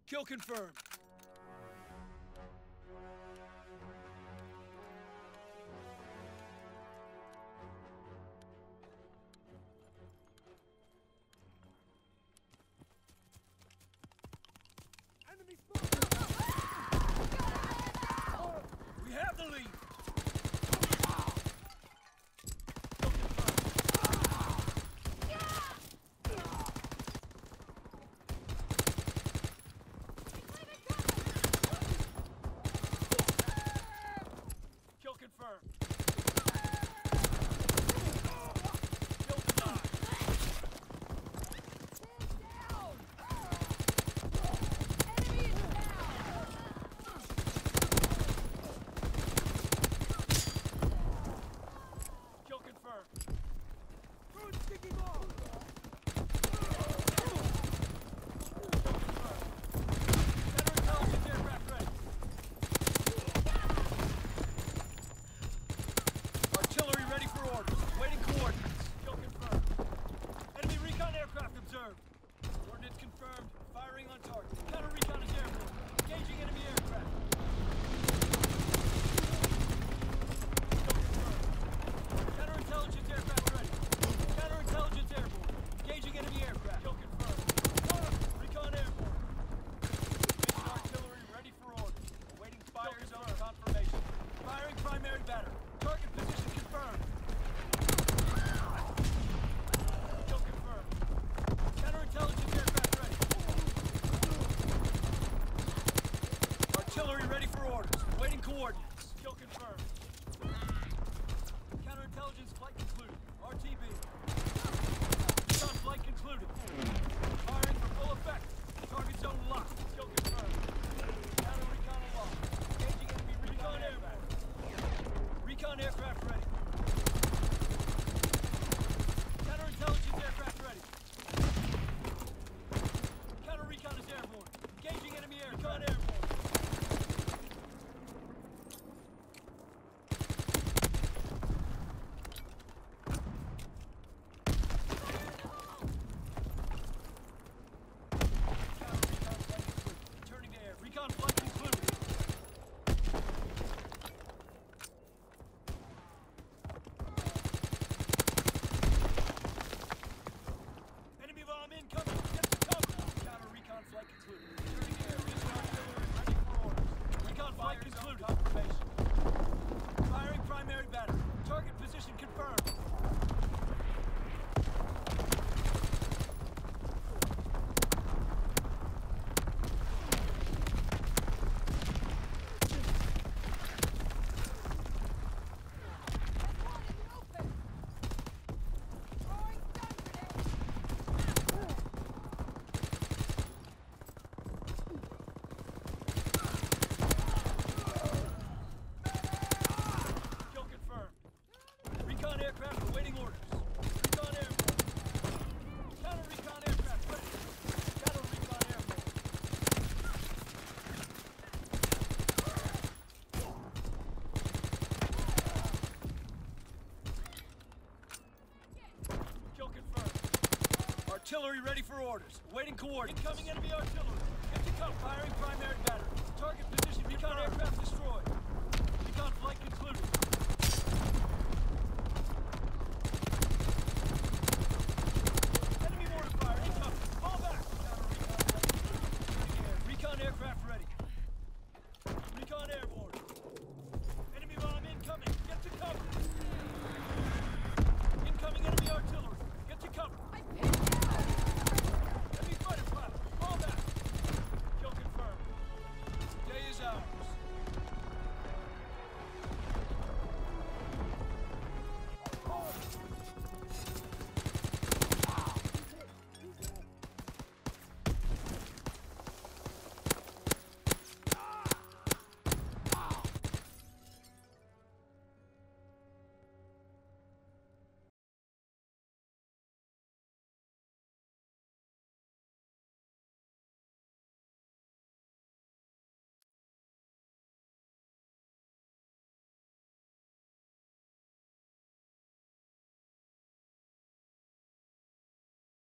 Kill confirmed. Enemy spotted! We have the lead. Kill confirmed. Kill denied. Kill confirmed. Throw a sticky ball! Counterintelligence aircraft ready. Artillery ready for orders. Waiting coordinates. Kill confirmed. Enemy recon aircraft observed. Coordinates confirmed. Firing on target. Counter recon is airborne. Engaging enemy aircraft. Kill confirmed. Counterintelligence aircraft ready. Counterintelligence airborne. Engaging enemy aircraft. Kill confirmed. Recon airborne. Mission artillery ready for orders. Awaiting fire zone confirmation. Firing primary battery. Target position confirmed. Kill confirmed. Counterintelligence aircraft ready. Artillery ready for orders. Waiting coordinates. Kill confirmed. Counterintelligence flight concluded. RTB. Recon flight concluded. Firing for full effect. Target zone locked. Kill confirmed. Counter recon aloft. Engaging enemy recon aircraft. Recon aircraft ready. Counterintelligence aircraft ready. Counter recon is airborne. Engaging enemy aircraft. Recon airborne. Returning to air. Recon flight concluded. Enemy bomb incoming. Get to cover. Counter recon flight concluded. Returning to air. Mission artillery ready for orders. Recon flight concluded. Confirmation. Firing primary battery. Target position confirmed. Kill confirmed. Recon aircraft awaiting orders. Recon airborne. Counter recon aircraft ready. Counter recon airborne. Kill confirmed. Artillery ready for orders. Waiting coordinates. Incoming enemy artillery. Get to cover. Firing primary battery. Target position. Recon aircraft destroyed. Recon flight concluded.